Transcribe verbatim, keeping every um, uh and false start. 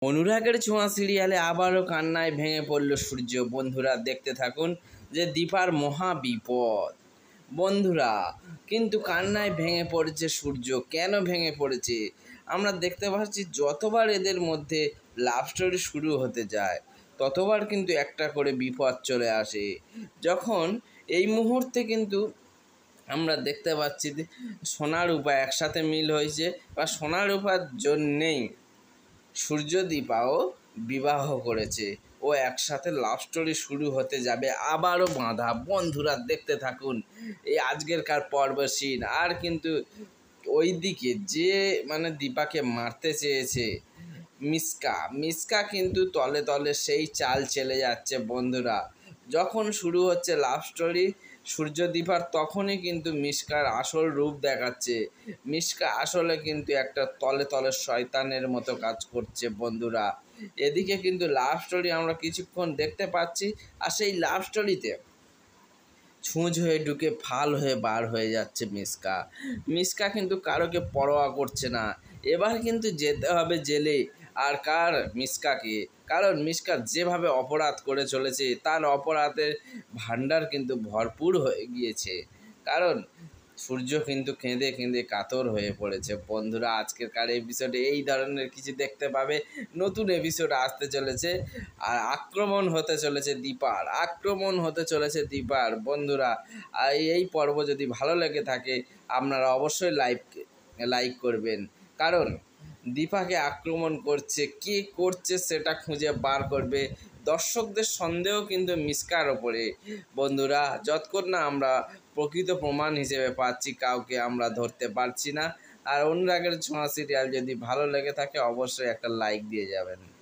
অনুরাগের ছোঁয়া সিরিয়ালে আবারও কান্নায় ভেঙে পড়ল সূর্য। বন্ধুরা দেখতে থাকুন যে দীপার মহা বিপদ। বন্ধুরা কিন্তু কান্নায় ভেঙে পড়েছে সূর্য। কেন ভেঙে পড়েছে আমরা দেখতে পাচ্ছি, যতবার এদের মধ্যে লাভ স্টোরি শুরু হতে যায় ততবার কিন্তু একটা করে বিপদ চলে আসে। যখন এই মুহূর্তে কিন্তু আমরা দেখতে পাচ্ছি সোনা রূপা একসাথে মিল হয়েছে, বা সোনা রূপার জন্যেই সূর্য দীপাও বিবাহ করেছে। ও একসাথে লাভ স্টোরি শুরু হতে যাবে আবারও বাঁধা। বন্ধুরা দেখতে থাকুন এই আজকেরকার পর্ব সিন। আর কিন্তু ওই দিকে যে মানে দীপাকে মারতে চেয়েছে মিসকা মিসকা কিন্তু তলে তলে সেই চাল চলে যাচ্ছে। বন্ধুরা যখন শুরু হচ্ছে লাভ স্টোরি সূর্য দীপার, তখনই কিন্তু মিসকার আসল রূপ দেখাচ্ছে। মিসকা আসলে কিন্তু একটা তলে তলে শয়তানের মতো কাজ করছে। বন্ধুরা এদিকে কিন্তু লাভ স্টোরি আমরা কিছুক্ষণ দেখতে পাচ্ছি, আর সেই লাভ স্টোরিতে ছুঁচ হয়ে ঢুকে ফাল হয়ে বার হয়ে যাচ্ছে মিসকা। মিসকা কিন্তু কারোকে পরোয়া করছে না। এবার কিন্তু যেতে হবে জেলে। আর কার? মিসকাকে। কারণ মিসকা যেভাবে অপরাধ করে চলেছে তার অপরাধের ভাণ্ডার কিন্তু ভরপুর হয়ে গিয়েছে। কারণ সূর্য কিন্তু কেঁদে কেঁদে কাতর হয়ে পড়েছে। বন্ধুরা আজকেরকার এপিসোডে এই ধরনের কিছু দেখতে পাবে। নতুন এপিসোড আসতে চলেছে, আর আক্রমণ হতে চলেছে দীপার আক্রমণ হতে চলেছে দীপার বন্ধুরা এই পর্ব যদি ভালো লেগে থাকে আপনারা অবশ্যই লাইক লাইক করবেন। কারণ দীপাকে আক্রমণ করছে, কে করছে সেটা খুঁজে বার করবে। দর্শকদের সন্দেহ কিন্তু মিসকার ওপরে। বন্ধুরা যতক্ষণ না আমরা প্রকৃত প্রমাণ হিসেবে পাচ্ছি কাউকে আমরা ধরতে পারছি না। আর অনুরাগের ছোঁয়া সিরিয়াল যদি ভালো লেগে থাকে অবশ্যই একটা লাইক দিয়ে যাবেন।